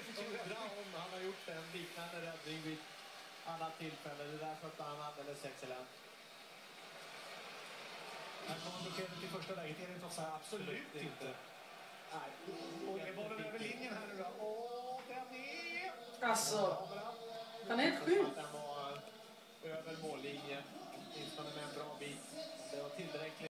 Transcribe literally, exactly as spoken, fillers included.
Undra om han har gjort en liknande räddning vid alla tillfällen. Det där skötte han alldeles excellent. Här kommer beskedet i första läget. Är det inte offside? Absolut inte. inte. Nej. Och är bollen över linjen här nu då? Åh, den är... Alltså, han är helt sjuk. Den var över mållinjen. Åtminstone med en bra bit. Det var tillräckligt.